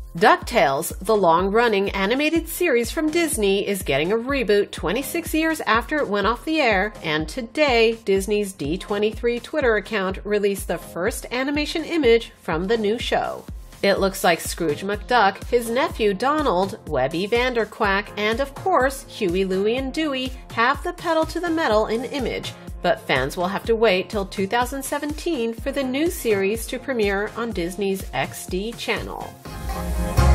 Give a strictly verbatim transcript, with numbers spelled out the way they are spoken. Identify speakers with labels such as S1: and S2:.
S1: DuckTales, the long-running animated series from Disney, is getting a reboot twenty-six years after it went off the air, and today, Disney's D twenty-three Twitter account released the first animation image from the new show. It looks like Scrooge McDuck, his nephew Donald, Webby Vanderquack, and of course, Huey, Louie, and Dewey have the pedal to the metal in image, but fans will have to wait till two thousand seventeen for the new series to premiere on Disney's X D channel.